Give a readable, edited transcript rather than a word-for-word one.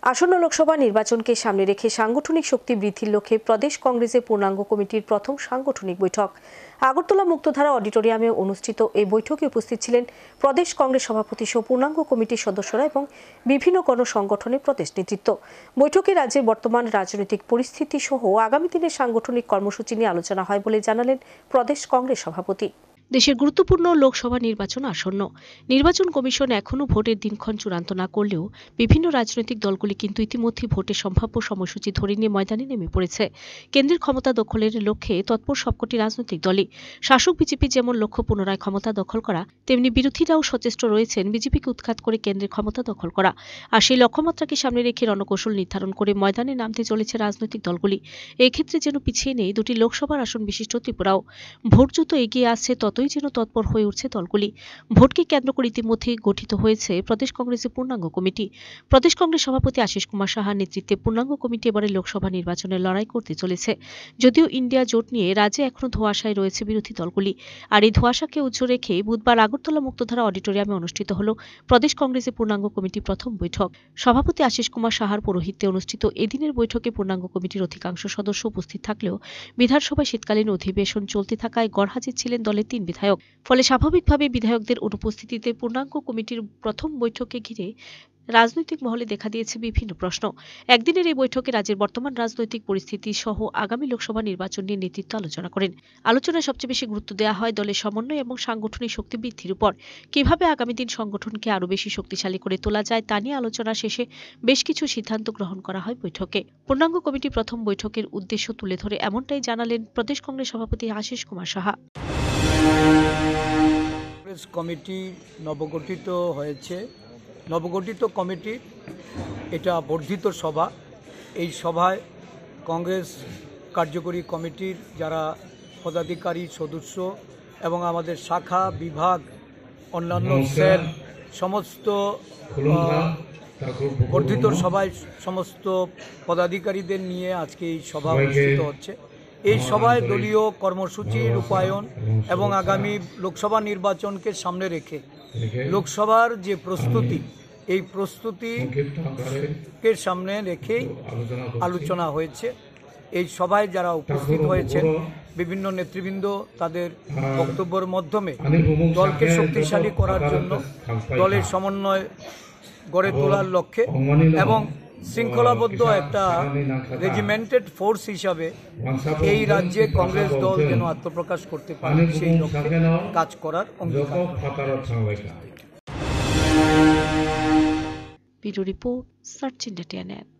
আসন্ন লোকসভা নির্বাচনকে সামনে রেখে সাংগঠনিক শক্তি বৃদ্ধির লক্ষ্যে প্রদেশ কংগ্রেসের পূর্ণাঙ্গ কমিটির প্রথম সাংগঠনিক বৈঠক আগরতলা মুক্তধারা অডিটোরিয়ামে অনুষ্ঠিত। এই বৈঠকে উপস্থিত ছিলেন প্রদেশ কংগ্রেস সভাপতি সহ পূর্ণাঙ্গ কমিটির সদস্যরা এবং বিভিন্ন গণসংগঠনের প্রদেশ নেতৃত্ব। বৈঠকে রাজ্যের বর্তমান রাজনৈতিক পরিস্থিতি সহ আগামী দিনের সাংগঠনিক কর্মসূচি নিয়ে আলোচনা হয় বলে জানালেন প্রদেশ কংগ্রেস সভাপতি। দেশের গুরুত্বপূর্ণ লোকসভা নির্বাচন আসন্ন। নির্বাচন কমিশন এখনও ভোটের দিনক্ষণ চূড়ান্ত না করলেও বিভিন্ন রাজনৈতিক দলগুলি কিন্তু ইতিমধ্যে ভোটের সম্ভাব্য সময়সূচি ধরে নিয়ে ময়দানে নেমে পড়েছে। কেন্দ্রের ক্ষমতা দখলের লক্ষ্যে তৎপর সবকটি রাজনৈতিক দলই। শাসক বিজেপি যেমন লক্ষ্য পুনরায় ক্ষমতা দখল করা, তেমনি বিরোধীরাও সচেষ্ট রয়েছেন বিজেপিকে উৎখাত করে কেন্দ্রের ক্ষমতা দখল করা। আর সেই লক্ষ্যমাত্রাকে সামনে রেখে রণকৌশল নির্ধারণ করে ময়দানে নামতে চলেছে রাজনৈতিক দলগুলি। এক্ষেত্রে যেন পিছিয়ে নেই দুটি লোকসভার আসন বিশিষ্ট ত্রিপুরাও। ভোট যত এগিয়ে আসছে ততই যেন তৎপর হয়ে উঠছে দলগুলি। ভোটকে কেন্দ্র করে ইতিমধ্যে গঠিত হয়েছে প্রদেশ কংগ্রেসের পূর্ণাঙ্গ কমিটি। প্রদেশ কংগ্রেস সভাপতি আশিস কুমার সাহার নেতৃত্বে পূর্ণাঙ্গ কমিটি এবারে লোকসভা নির্বাচনে লড়াই করতে চলেছে। যদিও ইন্ডিয়া জোট নিয়ে রাজ্যে এখনও ধোঁয়াশায় রয়েছে বিরোধী দলগুলি। আর এই ধোঁয়াশাকে উজ্জ্ব রেখে বুধবার আগরতলা মুক্তধারা অডিটোরিয়ামে অনুষ্ঠিত হল প্রদেশ কংগ্রেসের পূর্ণাঙ্গ কমিটির প্রথম বৈঠক। সভাপতি আশিস কুমার সাহার পৌরোহিত্যে অনুষ্ঠিত এদিনের বৈঠকে পূর্ণাঙ্গ কমিটির অধিকাংশ সদস্য উপস্থিত থাকলেও বিধানসভায় শীতকালীন অধিবেশন চলতে থাকায় গড়হাজির ছিলেন দলের ৩ বিধায়ক। ফলে স্বাভাবিকভাবে বিধায়কদের অনুপস্থিতিতে পূর্ণাঙ্গ কমিটির প্রথম বৈঠককে ঘিরে রাজনৈতিক মহলে দেখা দিয়েছে বিভিন্ন প্রশ্ন। একদিনের এই বৈঠকে রাজ্যের বর্তমান রাজনৈতিক পরিস্থিতি সহ আগামী লোকসভা নির্বাচন নিয়ে নেতৃত্ব আলোচনা করেন। আলোচনায় সবচেয়ে বেশি গুরুত্ব দেওয়া হয় দলের সমন্বয় এবং সাংগঠনিক শক্তি বৃদ্ধির উপর। কিভাবে আগামী দিন সংগঠনকে আরও বেশি শক্তিশালী করে তোলা যায় তা নিয়ে আলোচনা শেষে বেশ কিছু সিদ্ধান্ত গ্রহণ করা হয় বৈঠকে। পূর্ণাঙ্গ কমিটি প্রথম বৈঠকের উদ্দেশ্য তুলে ধরে এমনটাই জানালেন প্রদেশ কংগ্রেস সভাপতি আশিস কুমার সাহা। কংগ্রেস কমিটি নবগঠিত হয়েছে। নবগঠিত কমিটি এটা বর্ধিত সভা। এই সভায় কংগ্রেস কার্যকরী কমিটির যারা পদাধিকারী সদস্য এবং আমাদের শাখা বিভাগ অন্যান্য সেল সমস্ত বর্ধিত সভায় সমস্ত পদাধিকারীদের নিয়ে আজকে এই সভা অনুষ্ঠিত হচ্ছে। এই সভায় দলীয় কর্মসূচি রূপায়ণ এবং আগামী লোকসভা নির্বাচনকে সামনে রেখে লোকসভার যে প্রস্তুতি, এই প্রস্তুতিকে সামনে রেখেই আলোচনা হয়েছে। এই সভায় যারা উপস্থিত হয়েছেন বিভিন্ন নেতৃবৃন্দ তাদের বক্তব্যের মাধ্যমে দলকে শক্তিশালী করার জন্য দলের সমন্বয় গড়ে তোলার লক্ষ্যে এবং শৃঙ্খলাবদ্ধ একটা রেজিমেন্টেড ফোর্স হিসাবে এই রাজ্যে কংগ্রেস দল যেন আত্মপ্রকাশ করতে পারে সেই লক্ষ্যে কাজ করার অঙ্গীকার। Bureau report, search India.